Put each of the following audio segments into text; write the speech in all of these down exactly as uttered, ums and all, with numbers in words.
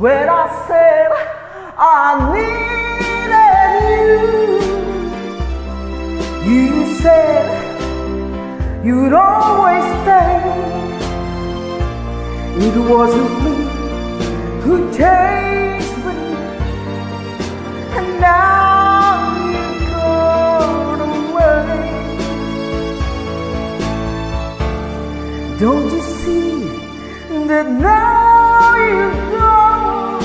when I said I needed you. You said you'd always stay. It wasn't me who changed with you, and now you've gone away. Don't you see that now you've gone,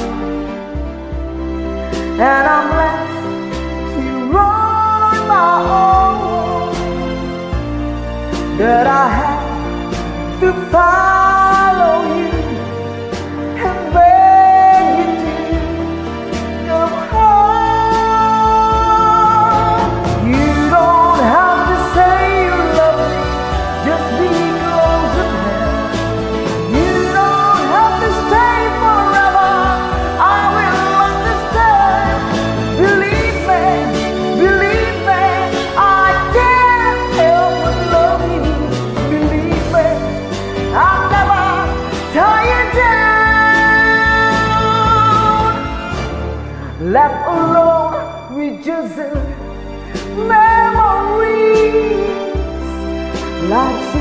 and I'm left here on my own, that I have to follow you and beg you to come home. You don't have to say you love me just because of that. You don't have to stay forever, I will understand. Believe me, believe me, I can't help but love you. Believe me, I'll never tie you down. Left alone with just memories. Life's